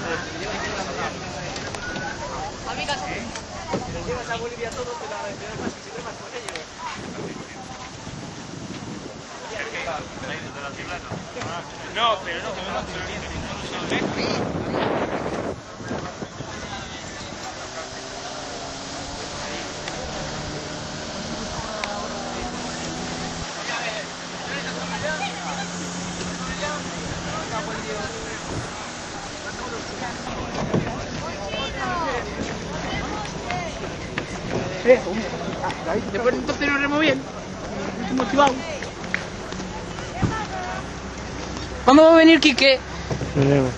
Llevas a Bolivia todo, te la agradeceré más que si trepas con ellos. No, pero no, después entonces nos remo bien. Estoy motivado. ¿Cuándo va a venir Quique? Mañana.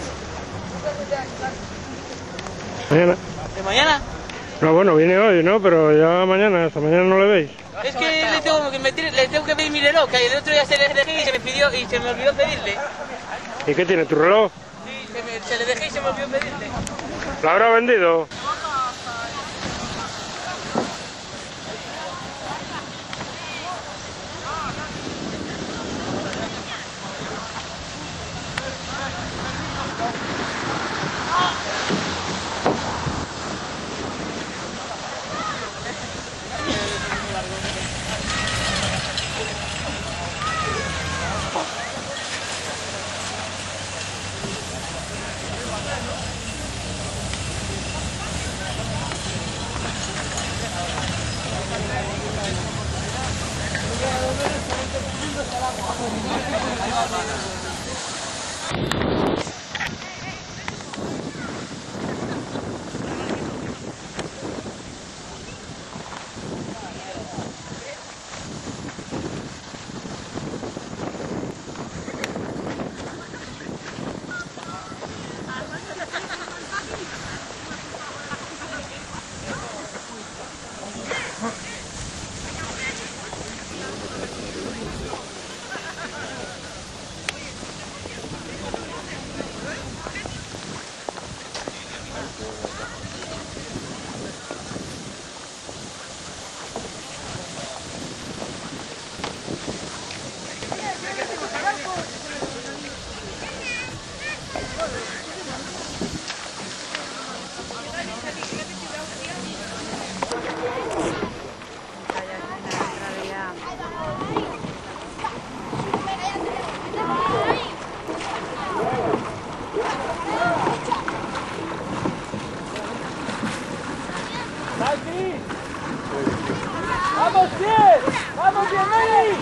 Mañana. ¿De mañana? No, bueno, viene hoy, ¿no? Pero ya mañana, hasta mañana no le veis. Es que le tengo que pedir mi reloj, que el otro día se le dejé y se me pidió y se me olvidó pedirle. ¿Y qué tiene, tu reloj? Sí, se le dejé y se me olvidó pedirle. ¿Lo habrá vendido? ¡Vamos bien! ¡Vamos bien, Mary!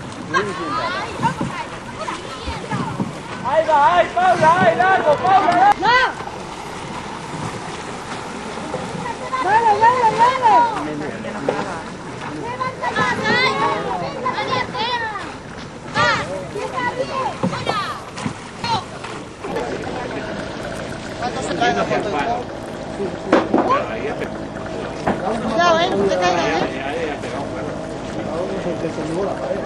¡Ahí va! ¡Ahí, Paula! ¡Ahí, largo! ¡Paula! ¡No! ¡Dale, dale, dale! ¿Cuánto se cae la foto? Cuidado, no te caigas, porque se llevó la pared.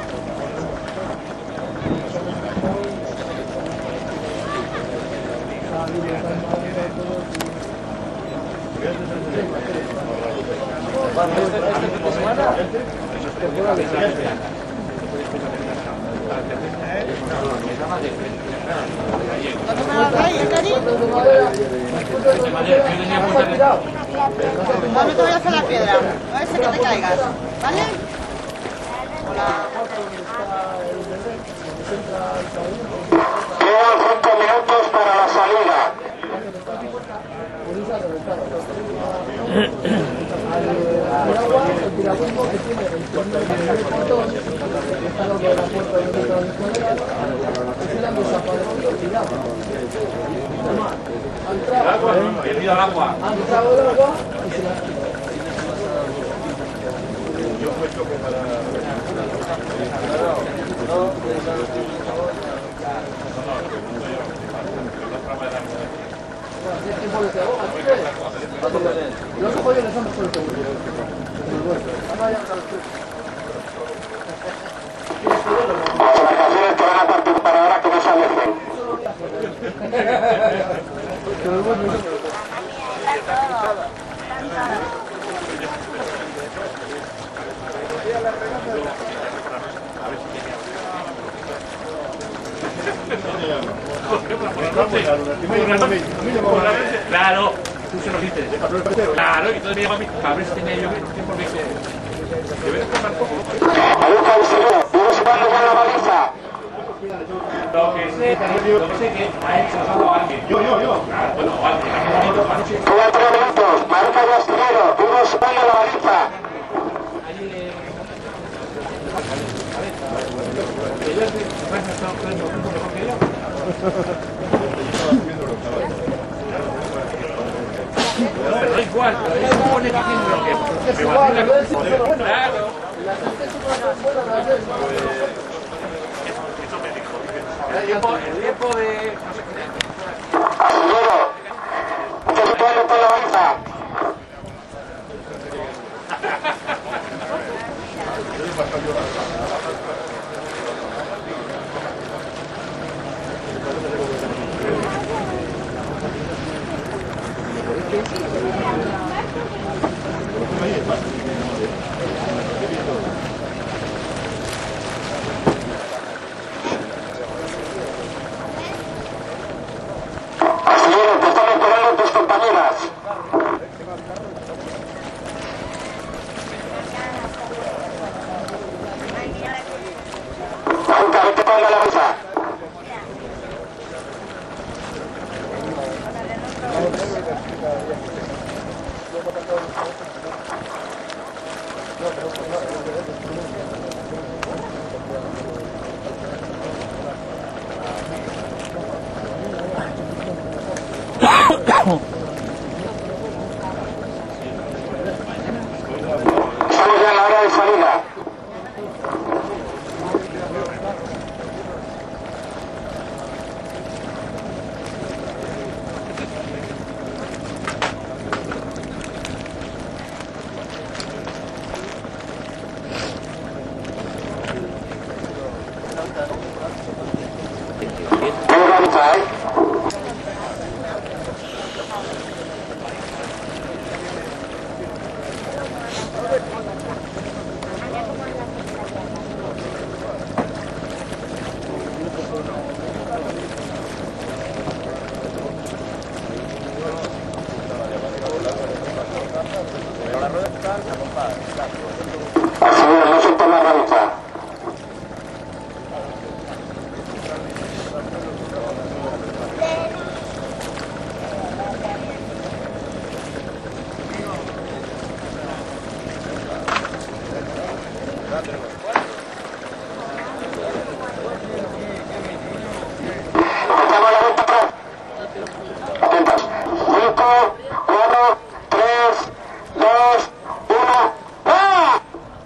¿Cuánto me vas a traer, Cari? Dame que voy a hacer la piedra, a ver si que te caigas, ¿vale? Quedan 5 minutos para la salida. Los apoyos les damos por el seguro. Las vacaciones que van a participar ahora que no se alejen. Claro, tú se lo dices. Claro, y entonces me llama a mí, a ver si tenía yo tiempo de que... Aluca el seguro, vamos situando ya la baliza. Lo que sé que ha hecho alguien. Yo. Claro, bueno, alguien. Quedan 3 minutos, Maruca y Astillero, vamos situando la baliza. Pero da igual, se supone que tiene lo que... Claro. El tiempo de... Astillero, vamos situando toda la baliza. Astillero, te están esperando tus compañeras. Maruca, vete para la baliza. Estamos ya en la hora de salida. Vamos a avanzar, ¿eh? Astillero, no sueltes la baliza. Empezamos la vuelta atrás. Atentos. 5, 4, 3, 2, 1. ¡Ah!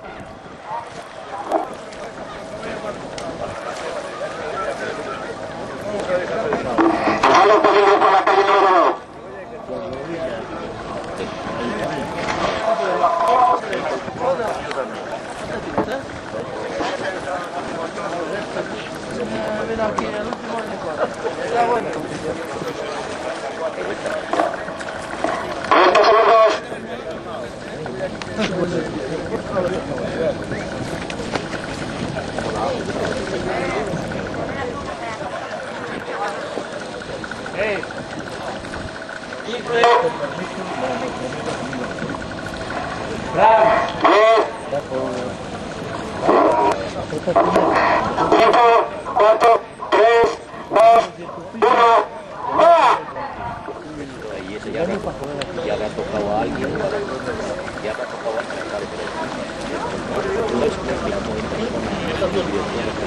Dejadlo peligro por la calle número 2. Está bueno. 30 segundos. Cinco, 4, 3, 2, 1. ¡Ah! Y eso ya le ha tocado a alguien, ya le ha tocado a alguien, claro, pero no es que